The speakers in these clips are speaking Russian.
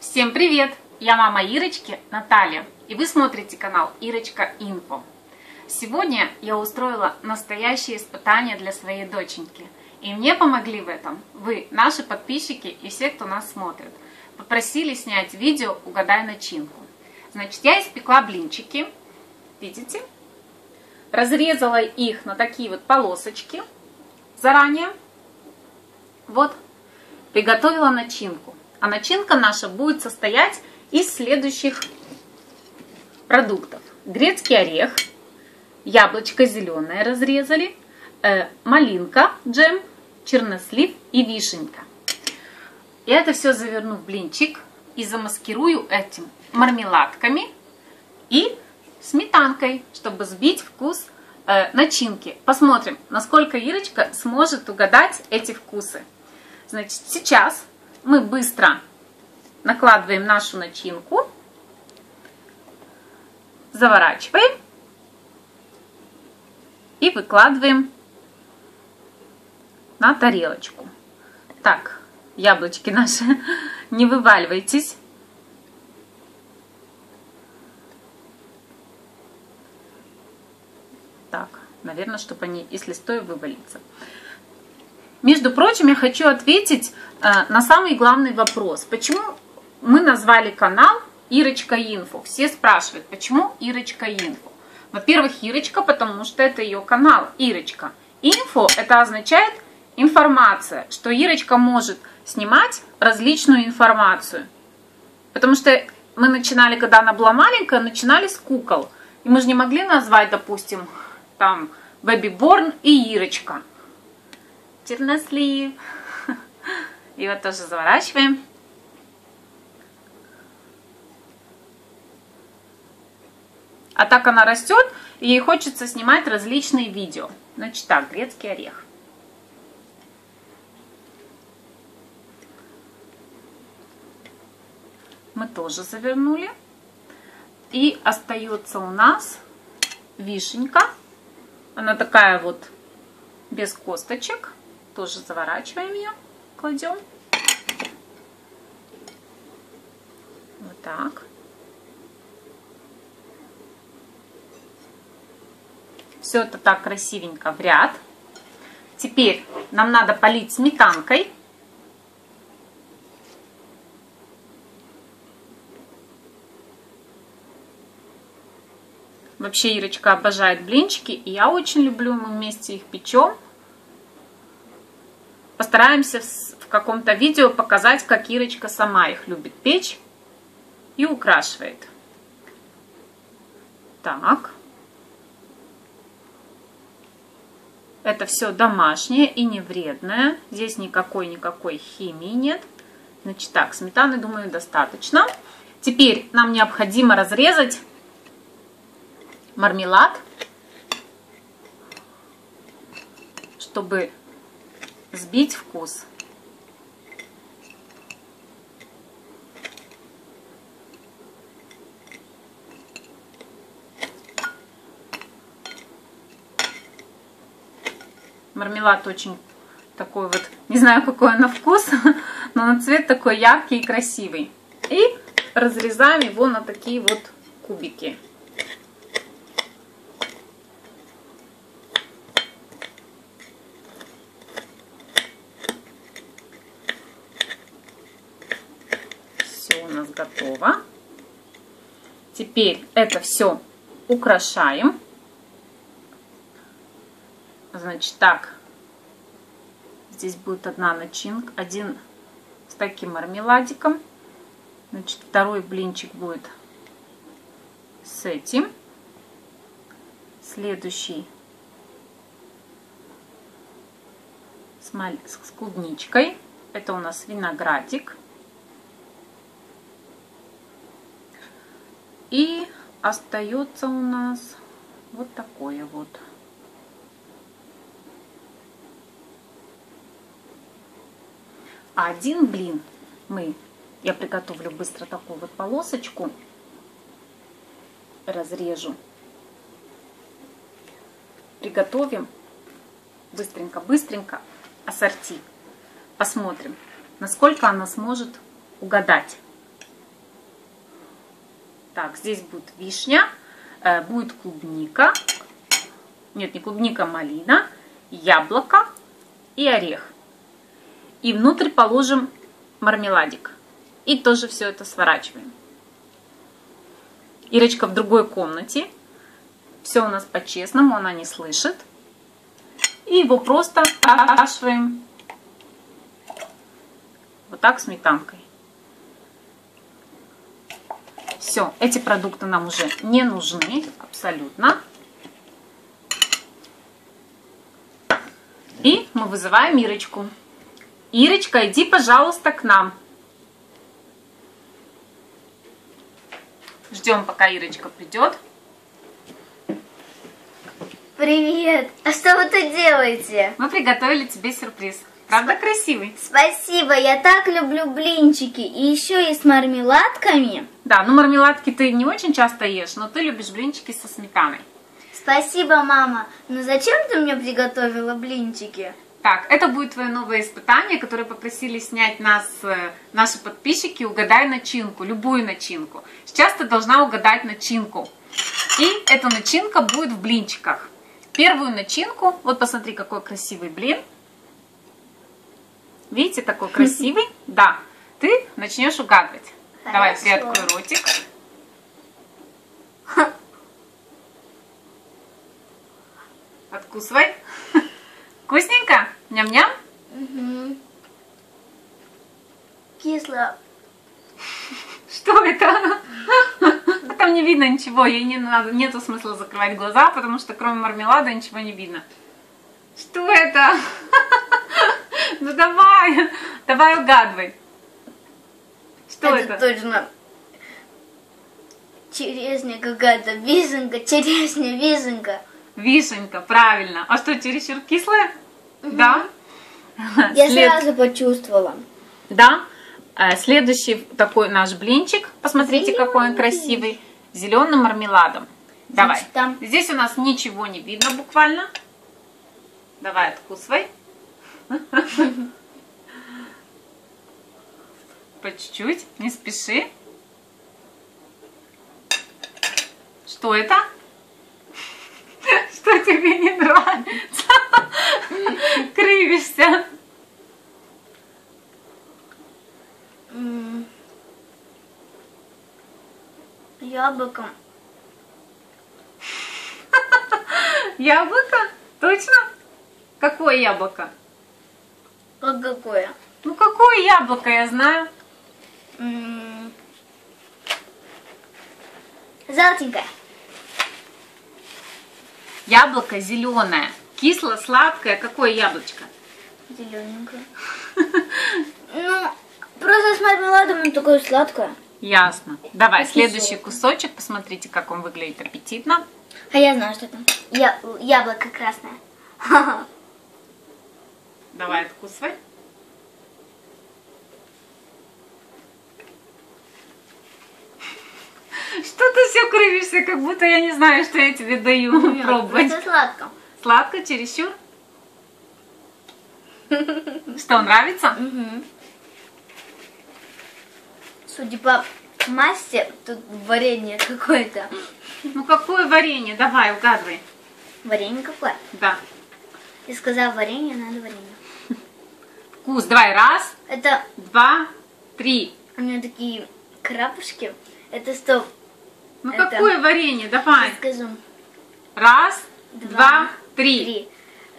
Всем привет! Я мама Ирочки, Наталья, и вы смотрите канал Ирочка Инфо. Сегодня я устроила настоящее испытание для своей доченьки. И мне помогли в этом вы, наши подписчики и все, кто нас смотрит. Попросили снять видео «Угадай начинку». Значит, я испекла блинчики, видите? Разрезала их на такие вот полосочки заранее. Вот, приготовила начинку. А начинка наша будет состоять из следующих продуктов. Грецкий орех, яблочко зеленое разрезали, малинка, джем, чернослив и вишенька. Я это все заверну в блинчик и замаскирую этим мармеладками и сметанкой, чтобы сбить вкус начинки. Посмотрим, насколько Ирочка сможет угадать эти вкусы. Значит, сейчас мы быстро накладываем нашу начинку, заворачиваем и выкладываем на тарелочку. Так, яблочки наши, не вываливайтесь. Так, наверное, чтобы они, если стоя, вывалиться. Между прочим, я хочу ответить на самый главный вопрос. Почему мы назвали канал Ирочка Инфо? Все спрашивают, почему Ирочка Инфо? Во-первых, Ирочка, потому что это ее канал Ирочка. Инфо это означает информация, что Ирочка может снимать различную информацию. Потому что мы начинали, когда она была маленькая, начинали с кукол. И мы же не могли назвать, допустим, там Бэби-Борн и Ирочка. Чернослив. И вот тоже заворачиваем. А так она растет, и ей хочется снимать различные видео. Значит так, грецкий орех. Мы тоже завернули. И остается у нас вишенька. Она такая вот без косточек. Тоже заворачиваем ее, кладем. Вот так. Все это так красивенько в ряд. Теперь нам надо полить сметанкой. Вообще Ирочка обожает блинчики, и я очень люблю, мы вместе их печем. Постараемся в каком-то видео показать, как Ирочка сама их любит печь и украшивает. Так. Это все домашнее и не вредное. Здесь никакой химии нет. Значит так, сметаны, думаю, достаточно. Теперь нам необходимо разрезать мармелад, чтобы сбить вкус. Мармелад очень такой вот, не знаю, какой он на вкус, но на цвет такой яркий и красивый. И разрезаем его на такие вот кубики. У нас готово. Теперь это все украшаем. Значит так, здесь будет одна начинка, один с таким мармеладиком. Значит, второй блинчик будет с этим. Следующий с клубничкой. Это у нас виноградик. И остается у нас вот такое вот. А один блин я приготовлю быстро такую вот полосочку, разрежу, приготовим быстренько ассорти. Посмотрим, насколько она сможет угадать. Так, здесь будет вишня, будет клубника. Нет, не клубника, а малина, яблоко и орех. И внутрь положим мармеладик. И тоже все это сворачиваем. Ирочка в другой комнате. Все у нас по-честному, она не слышит. И его просто окашиваем вот так сметанкой. Все, эти продукты нам уже не нужны абсолютно. И мы вызываем Ирочку. Ирочка, иди, пожалуйста, к нам. Ждем, пока Ирочка придет. Привет! А что вы тут делаете? Мы приготовили тебе сюрприз. Правда красивый? Спасибо, я так люблю блинчики. И еще и с мармеладками. Да, ну мармеладки ты не очень часто ешь, но ты любишь блинчики со сметаной. Спасибо, мама. Но зачем ты мне приготовила блинчики? Так, это будет твое новое испытание, которое попросили снять нас наши подписчики. Угадай начинку, любую начинку. Сейчас ты должна угадать начинку. И эта начинка будет в блинчиках. Первую начинку, вот посмотри, какой красивый блин. Видите, такой красивый? Да, ты начнешь угадывать. Давай, приоткрой ротик. Откусывай. Вкусненько? Ням-ням? Угу. Кисло. Что это? Там не видно ничего, ей не надо, нету смысла закрывать глаза, потому что кроме мармелада ничего не видно. Что это? Ну давай, давай угадывай. Что это? Точно черешня какая-то, вишенка, черешня, вишенка. Вишенка, правильно. А что, чересчур кислая? Да? Я сразу почувствовала. Да. Следующий такой наш блинчик. Посмотрите, какой он красивый. Зеленым мармеладом. Давай. Значит, там... Здесь у нас ничего не видно буквально. Давай, откусывай. По чуть-чуть, не спеши. Что это? Что тебе не нравится? Кривишься. Яблоком. Яблоко? Точно? Какое яблоко? Как какое? Ну какое яблоко, я знаю. Желтенькое. Яблоко зеленое. Кисло-сладкое. Какое яблочко? Зелененькое. Ну, просто с мармеладом он такое сладкое. Ясно. Давай, Как следующий изюм. кусочек. Посмотрите, как он выглядит аппетитно. А я знаю, что там. Яблоко красное. Давай, откусывай. Что ты все кривишься, как будто я не знаю, что я тебе даю пробовать. Это сладко. Сладко, чересчур? Что, нравится? Угу. Судя по массе, тут варенье какое-то. Ну какое варенье? Давай, угадывай. Варенье какое? Да. Ты сказал варенье, надо варенье. Вкус. Давай, раз, Это 2, 3. у меня такие крапушки. Это что? Ну Это- какое варенье? Давай. Скажу. Раз, 2, 3.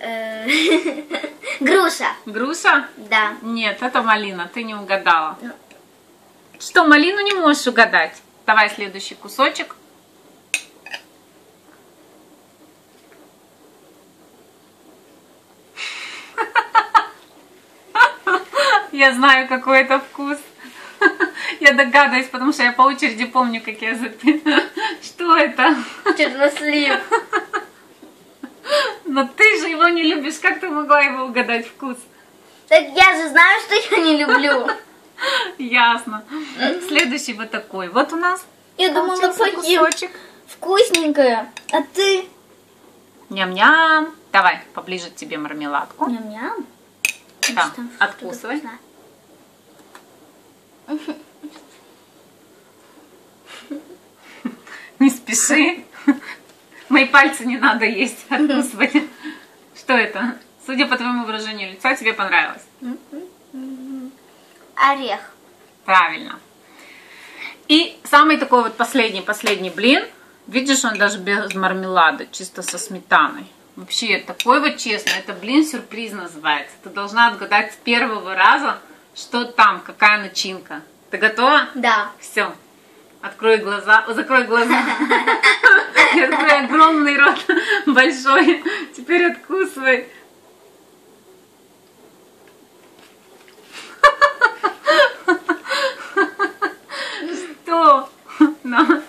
Груша. Груша? Да. Нет, это малина, ты не угадала. Ну. Что, малину не можешь угадать? Давай следующий кусочек. Я знаю, какой это вкус. Я догадываюсь, потому что я по очереди помню, как я запила. Что это? Чернослив. Но ты же его не любишь. Как ты могла его угадать вкус? Так я же знаю, что я не люблю. Ясно. Следующий вот такой. Вот у нас Я думала, получился поем кусочек. вкусненькое. А ты? Ням-ням. Давай, поближе к тебе мармеладку. Ням-ням. Да, Там откусывай. что-то вкусное. Откуши. Мои пальцы не надо есть, откусывать. Что это? Судя по твоему выражению лица, тебе понравилось? Орех. Правильно. И самый такой вот последний блин. Видишь, он даже без мармелада, чисто со сметаной. Вообще, такой вот честно, это блин-сюрприз называется. Ты должна отгадать с первого раза, что там, какая начинка. Ты готова? Да. Все. Открой глаза. Закрой глаза. И открой огромный рот. Большой. Теперь откусывай. Что? Да.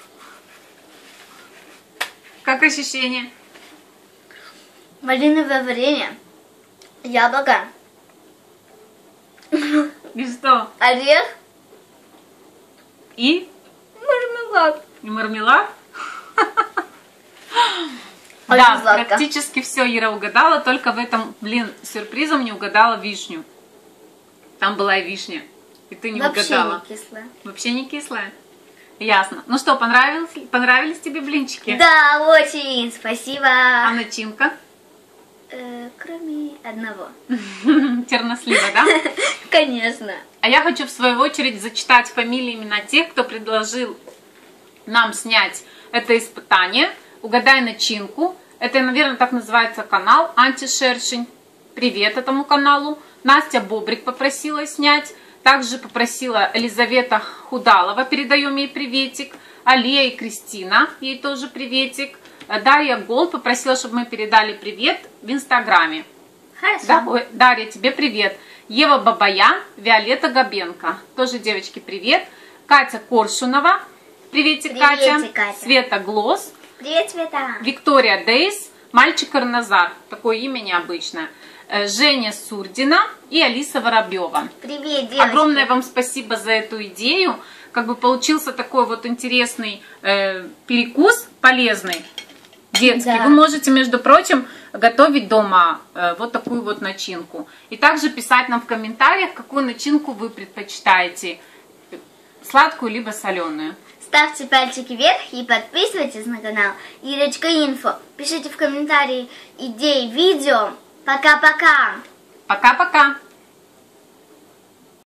Как ощущение? Малиновое варенье. Яблоко. И что? Орех. И? Мармелад. И мармелад? Очень Да, сладко. практически все Ира угадала, только в этом, сюрпризом не угадала вишню. Там была и вишня, и ты не Вообще угадала. не кислое. Вообще не кислая? Ясно. Ну что, понравились тебе блинчики? Да, очень. Спасибо. А начинка? Кроме одного. Тернослива, да? Конечно. А я хочу в свою очередь зачитать фамилии, имена тех, кто предложил нам снять это испытание. Угадай начинку. Это, наверное, так называется канал Антишершень. Привет этому каналу. Настя Бобрик попросила снять. Также попросила Елизавета Худалова, передаем ей приветик. Алия и Кристина, ей тоже приветик. Дарья Голд попросила, чтобы мы передали привет в Инстаграме. Хорошо. Да, ой, Дарья, тебе привет. Ева Бабаян, Виолетта Габенко. Тоже, девочки, привет. Катя Коршунова. Приветик, Приветик, Катя. Катя. Света Глосс. Привет, Света. Виктория Дейс. Мальчик Арназар. Такое имя необычное. Женя Сурдина и Алиса Воробьева. Привет, девочки. Огромное вам спасибо за эту идею. Как бы получился такой вот интересный перекус, полезный, детский. Да. Вы можете, между прочим, готовить дома вот такую вот начинку. И также писать нам в комментариях, какую начинку вы предпочитаете. Сладкую либо соленую. Ставьте пальчики вверх и подписывайтесь на канал Ирочка Инфо. Пишите в комментарии идеи видео. Пока-пока. Пока-пока.